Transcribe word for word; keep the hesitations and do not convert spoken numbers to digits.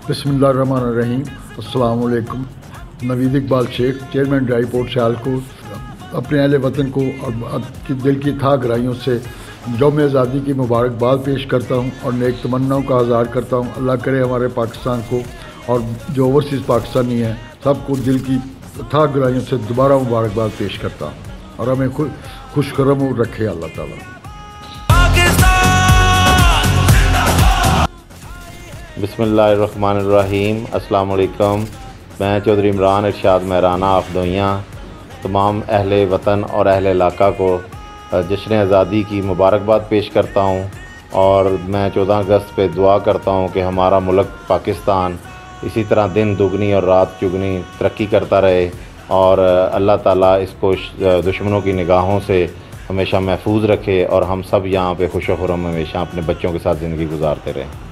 बिस्मिल्लाहिर्रहमानिर्रहीम। अस्सलाम वालेकुम। Naveed Iqbal Sheikh, chairman dry port Sialkot, अपने अहले वतन को और दिल की था गहराइयों से यौम आज़ादी की मुबारकबाद पेश करता हूँ और नेक तमन्नाओं का इज़हार करता हूँ। अल्लाह करे हमारे पाकिस्तान को और जो ओवरसीज़ पाकिस्तानी हैं सबको दिल की था गहराइयों से दोबारा मुबारकबाद पेश करता हूँ और हमें खुश खुशखरम रखे अल्लाह ताला। बिस्मिल्लाहिर्रहमानिर्रहीम। अस्सलाम वालेकुम। मैं चौधरी इमरान इरशाद महराना अफ़दोइयाँ तमाम अहले वतन और अहले इलाका को जश्न आज़ादी की मुबारकबाद पेश करता हूँ और मैं चौदह अगस्त पे दुआ करता हूँ कि हमारा मुल्क पाकिस्तान इसी तरह दिन दुगनी और रात चुगनी तरक्की करता रहे और अल्लाह ताला इसको दुश्मनों की निगाहों से हमेशा महफूज रखे और हम सब यहाँ पे खुश व खुर्रम हमेशा अपने बच्चों के साथ ज़िंदगी गुजारते रहें।